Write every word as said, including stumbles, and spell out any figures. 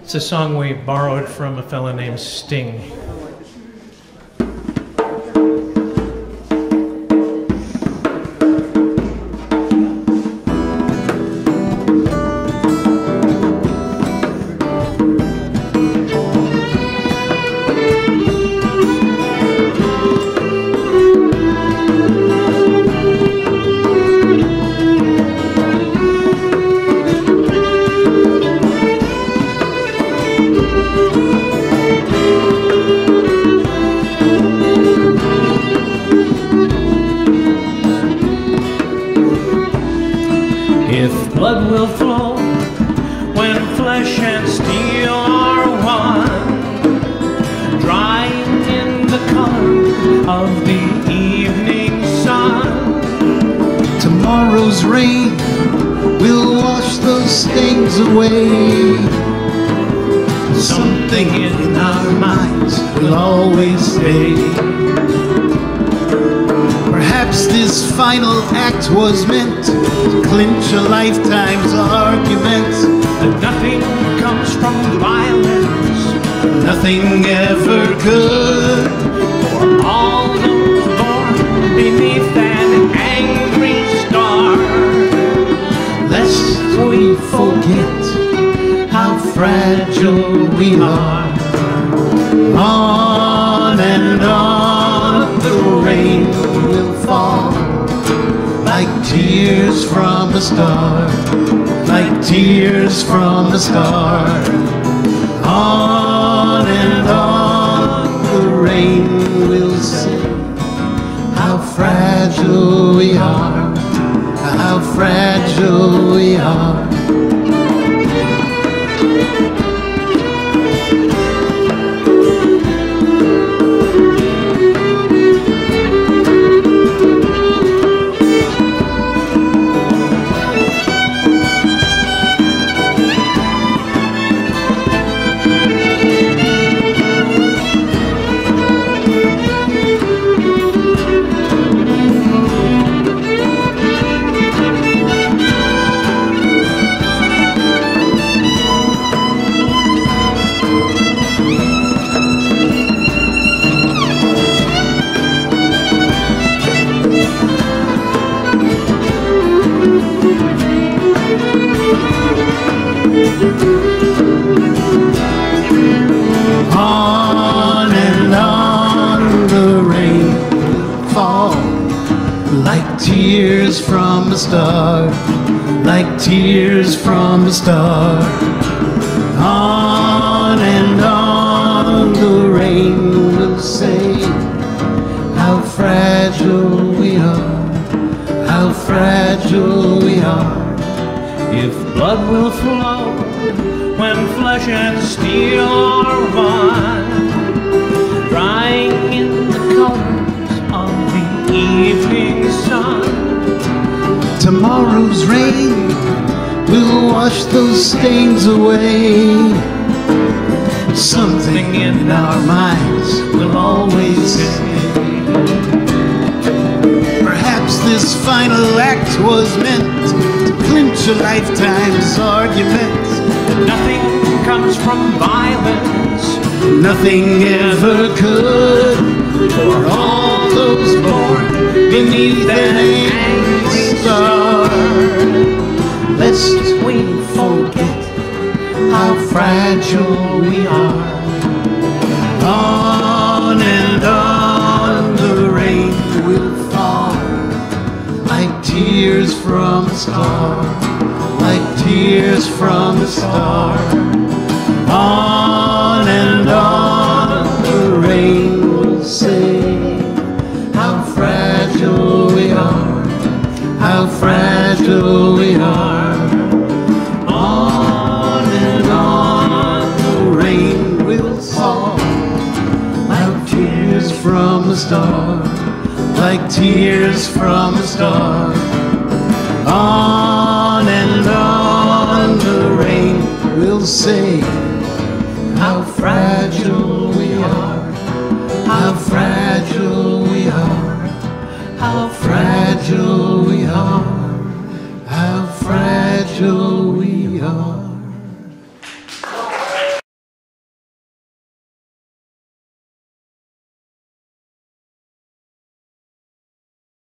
It's a song we borrowed from a fella named Sting. If blood will flow when flesh and steel are one, drying in the color of the evening sun, tomorrow's rain will wash those stains away. Something in our minds will always stay. Perhaps this final act was meant to clinch a lifetime's argument. that nothing comes from violence, Nothing ever could. for all those born beneath an angry star. Lest we forget how fragile we are. On and on the rain will fall, like tears from a star, like tears from a star. On and on the rain will sing how fragile we are, how fragile we are. On and on the rain will fall, like tears from a star, like tears from a star. On and on the rain will say how fragile we are, how fragile we are. If blood will flow when flesh and steel are one, drying in the colors of the evening sun, tomorrow's rain will wash those stains away. Something in our minds will always stay. Perhaps this final act was meant to clinch a lifetime's argument. nothing comes from violence, Nothing ever could. For all those born beneath an angry star, lest we forget how fragile we are. On and on the rain will fall, like tears from a star, like tears from a star. On and on the rain will say how fragile we are, how fragile we are. On and on the rain will fall, like tears from a star, like tears from a star. On and on the rain will say how fragile we are, how fragile we are, how fragile we are, how fragile